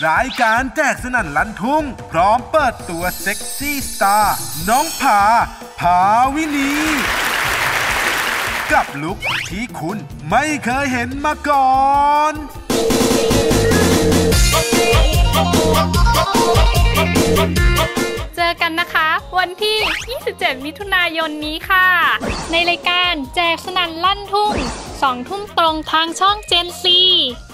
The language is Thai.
รายการแจกสนั่นลั่นทุ่งพร้อมเปิดตัวเซ็กซี่สตาร์น้องภาวินีกับลุคที่คุณไม่เคยเห็นมาก่อนเจอกันนะคะวันที่ 27 มิถุนายนนี้ค่ะในรายการแจกสนั่นลั่นทุ่ง 2 ทุ่มตรงทางช่อง Gen Z